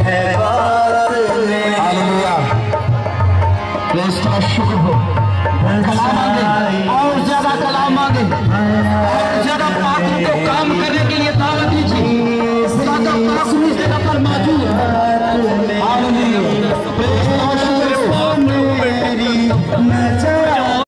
है बात में। हालेलुया। प्रेज़ का शुक्र हो।